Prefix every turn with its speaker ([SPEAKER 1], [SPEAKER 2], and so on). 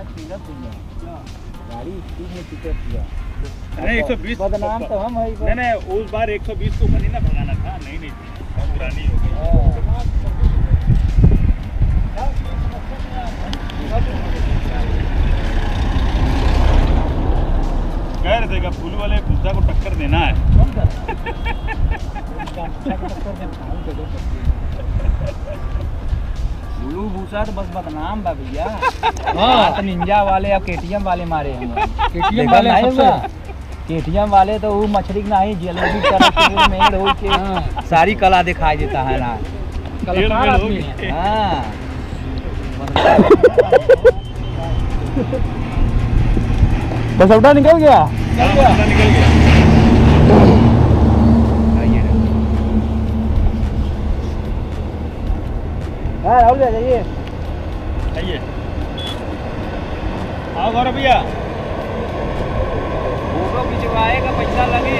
[SPEAKER 1] गाड़ी स्पीड में पिकअप किया।
[SPEAKER 2] नहीं 120
[SPEAKER 1] बदनाम तो हम है।
[SPEAKER 2] नहीं उस बार 120 को ऊपर नहीं ना भगाना था। नहीं पुरानी हो गई। कह रहे थे कि फूल वाले भूसा को टक्कर देना है।
[SPEAKER 1] ब्लू भूसा तो बस बदनाम बा भैया। हाँ तो निंजा वाले और केटीएम वाले मारे हैं। केटीएम वाले केटीएम वाले तो वो मछली नहीं जलेबी मेड़ हो के सारी कला दिखाई देता है ना। कलाकार आदमी है। हाँ बस सबटा निकल गया।
[SPEAKER 2] निकल गया।
[SPEAKER 1] राहुल जाइए
[SPEAKER 2] आइए। आओ गौरव भैया।
[SPEAKER 1] फोटो खिंचवाएगा पैसा लगी।